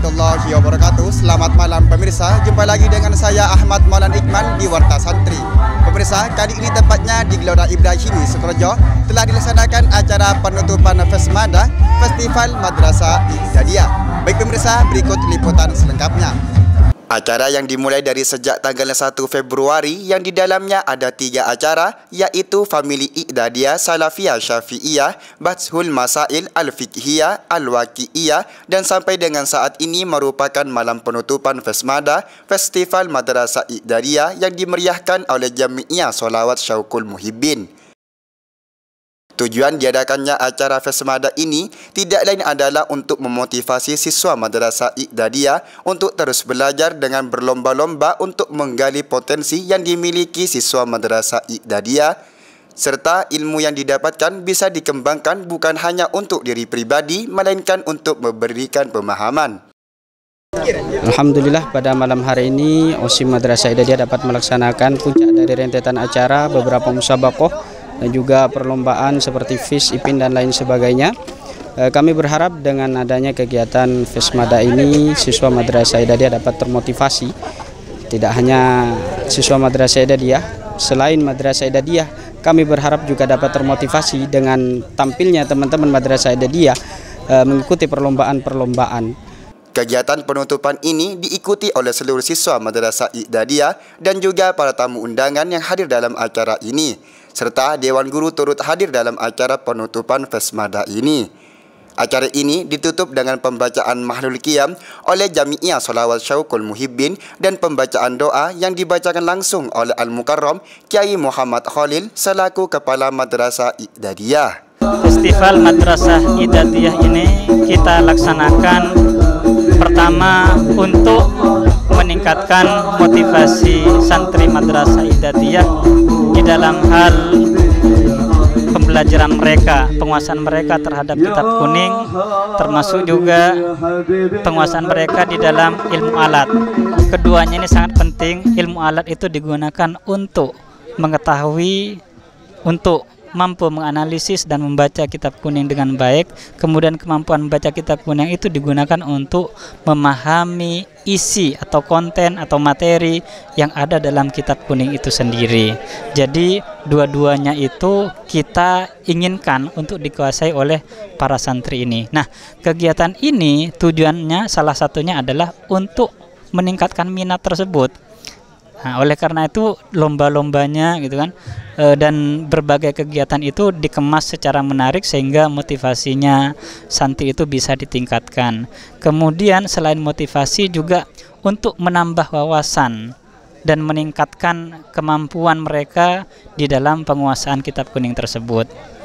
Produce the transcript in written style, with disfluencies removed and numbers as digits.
warahmatullahi wabarakatuh. Selamat malam pemirsa. Jumpa lagi dengan saya Ahmad Maulan Iqman di Warta Santri. Pemirsa, kali ini tepatnya di Gelora Ibrahimi Sukorejo telah dilaksanakan acara penutupan Fesmada Festival Madrasah Iqtidaiah. Baik pemirsa, berikut liputan selengkapnya. Acara yang dimulai dari sejak tanggal 1 Februari yang di dalamnya ada 3 acara, yaitu Family Iqtidaiah Salafiyah Syafi'iyah, Bathul Masail Al-Fiqhiyah Al-Waqi'iyah, dan sampai dengan saat ini merupakan malam penutupan Fesmada Festival Madrasah Iqtidaiah yang dimeriahkan oleh Jami'iyah Sholawat Syauqul Muhibbin. Tujuan diadakannya acara Fesmada ini tidak lain adalah untuk memotivasi siswa Madrasah Iqtidaiah untuk terus belajar dengan berlomba-lomba untuk menggali potensi yang dimiliki siswa Madrasah Iqtidaiah, serta ilmu yang didapatkan bisa dikembangkan bukan hanya untuk diri pribadi, melainkan untuk memberikan pemahaman. Alhamdulillah pada malam hari ini OSIM Madrasah Iqtidaiah dapat melaksanakan puncak dari rentetan acara, beberapa musabaqah dan juga perlombaan seperti FIS, IPIN dan lain sebagainya. Kami berharap dengan adanya kegiatan Fesmada ini siswa Madrasah Iqtidaiah dapat termotivasi. Tidak hanya siswa Madrasah Iqtidaiah, selain Madrasah Iqtidaiah, kami berharap juga dapat termotivasi dengan tampilnya teman-teman Madrasah Iqtidaiah mengikuti perlombaan-perlombaan. Kegiatan penutupan ini diikuti oleh seluruh siswa Madrasah Iqtidaiah dan juga para tamu undangan yang hadir dalam acara ini, serta Dewan Guru turut hadir dalam acara penutupan Fesmada ini. Acara ini ditutup dengan pembacaan Mahlul Qiyam oleh Jami'iyah Sholawat Syauqul Muhibbin dan pembacaan doa yang dibacakan langsung oleh Al-Mukarram Kiai Muhammad Khalil selaku Kepala Madrasah Iqtidaiah. Festival Madrasah Iqtidaiah ini kita laksanakan pertama untuk meningkatkan motivasi santri Madrasah Iqtidaiah di dalam hal pembelajaran mereka, penguasaan mereka terhadap kitab kuning, termasuk juga penguasaan mereka di dalam ilmu alat. Keduanya ini sangat penting. Ilmu alat itu digunakan untuk mengetahui, untuk mampu menganalisis dan membaca kitab kuning dengan baik. Kemudian kemampuan membaca kitab kuning itu digunakan untuk memahami isi atau konten atau materi yang ada dalam kitab kuning itu sendiri. Jadi dua-duanya itu kita inginkan untuk dikuasai oleh para santri ini. Nah, kegiatan ini tujuannya salah satunya adalah untuk meningkatkan minat tersebut. Nah, oleh karena itu lomba-lombanya gitu kan, dan berbagai kegiatan itu dikemas secara menarik sehingga motivasinya santri itu bisa ditingkatkan. Kemudian selain motivasi juga untuk menambah wawasan dan meningkatkan kemampuan mereka di dalam penguasaan kitab kuning tersebut.